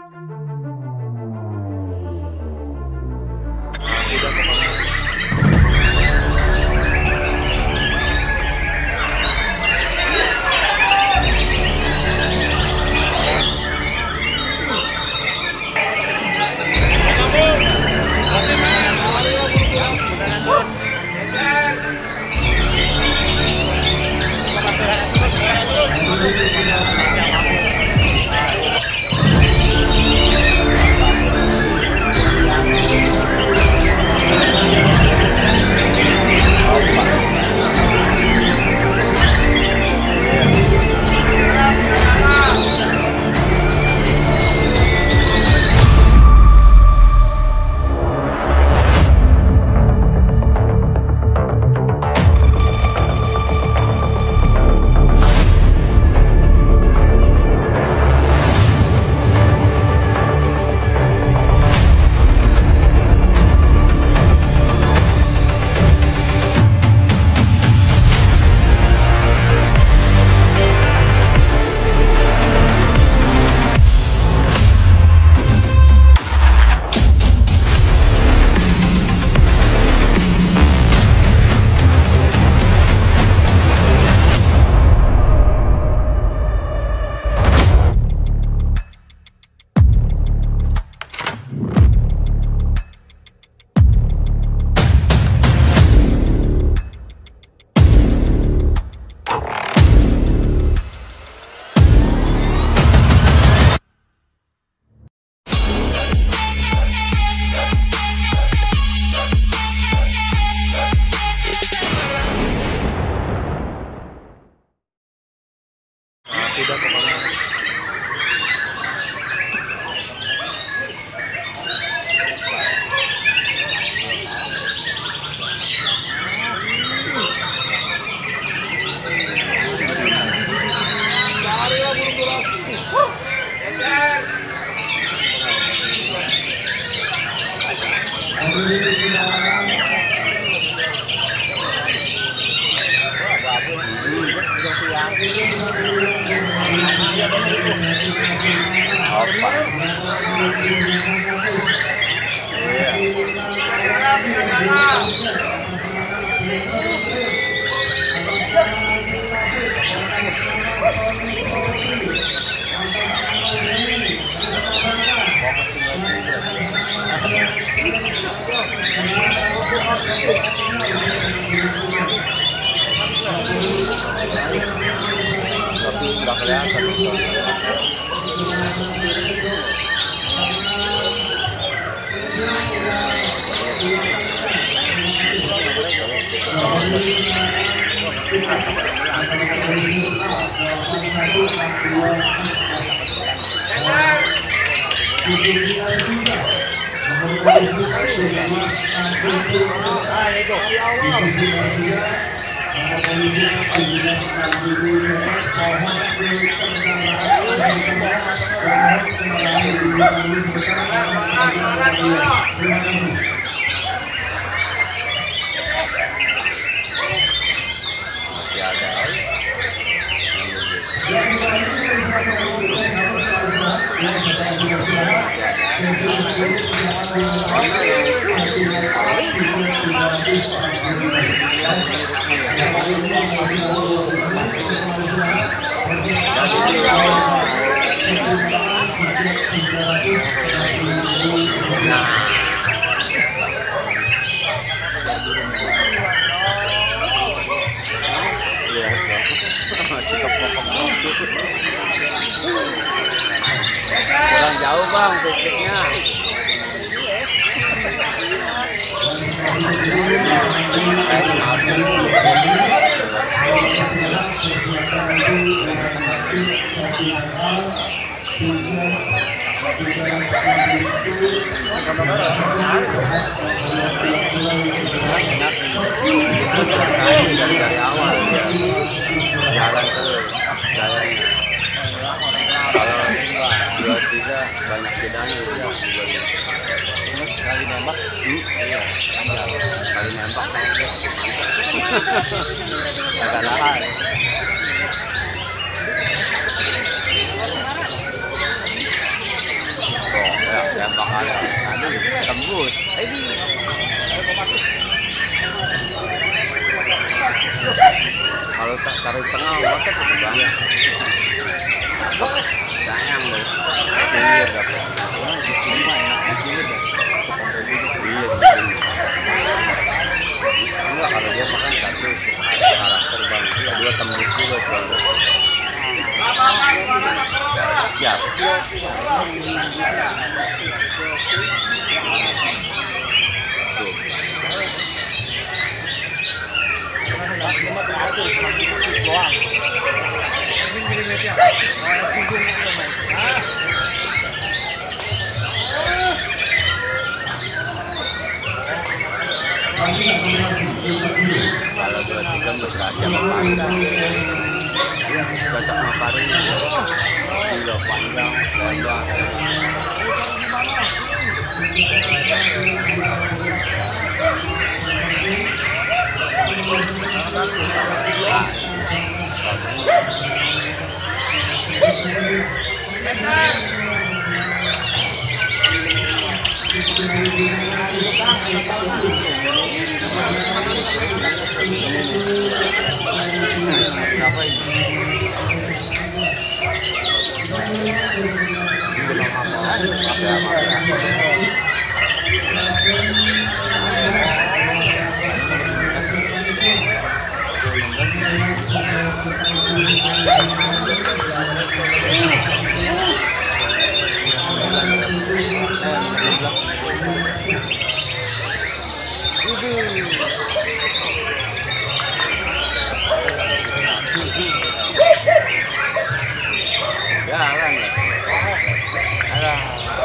Tidak kemana. Tapi sudah kelihatan. Kurang jauh bang titiknya. Dari awal ya. Jalan terus. Kalau 2-3 banyak bedanya ya. Sekali nembak, iya. Sekali nembak, agak lahar. tembak ada. Aduh, tembus. Kalau taruh tengah otot itu banget. Sayang deh. Pinggir dapat. Di sini mah enak di sini deh. Iya. Enggak, kalau dia makan satu karakter bang, dua tembus juga soalnya. Siap. Kalau 23 berkasih sama panjang, cocok sama parinya. Gila panjang, lebar. Jalan ya. Alah.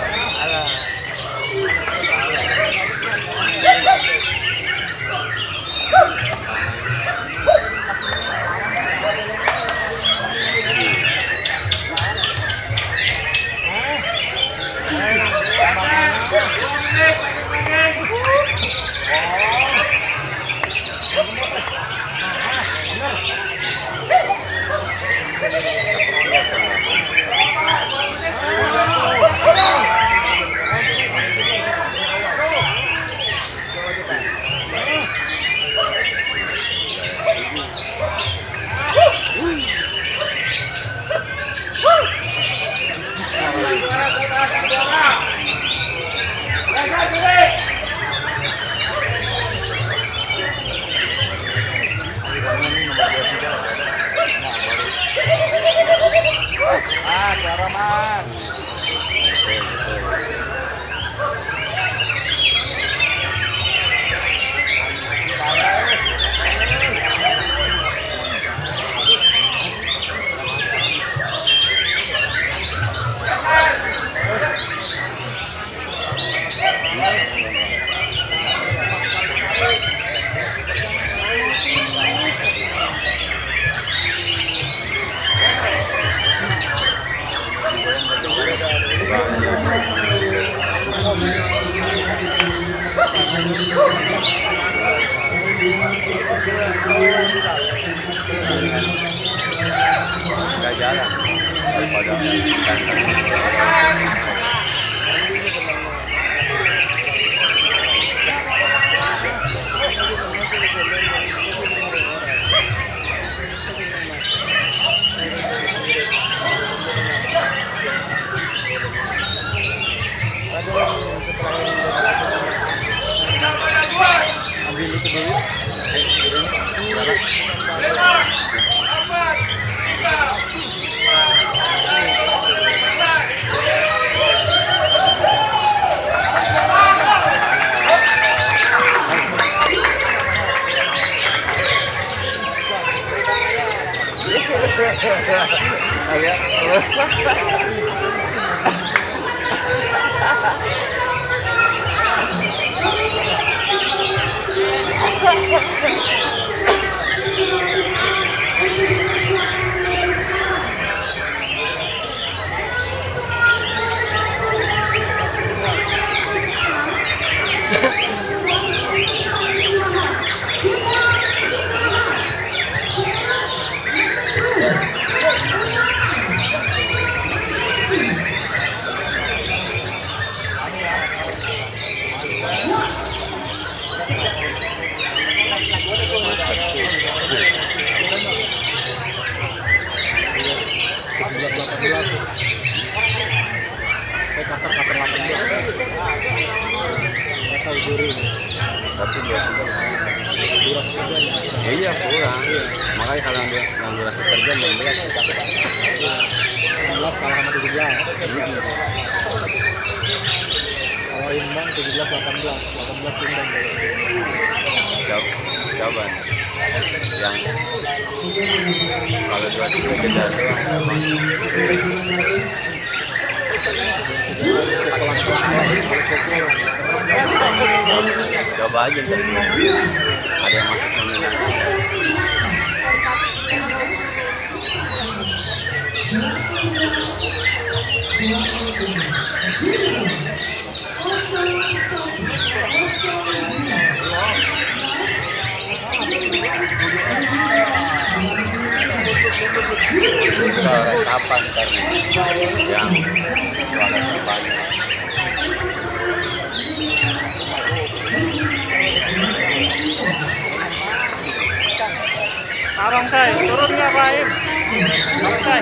Suara mas. Nggak jalan daripada ambil itu dulu. pasar 18. Nggak tahu juri. Tapi Durasi kerjanya. iya kurang. Makanya kalau yang durasi kerja 16. 16 kalah sama 17. Kalau imbang 17 18 imbang. Jawaban yang kalau durasi kerja doang emang coba aja ntar dulu. Ada yang masuk nominasi. Kalau kapan ntar nih yang jualan terbanyak. Abang saya turun nggak Pak Im? Abang saya.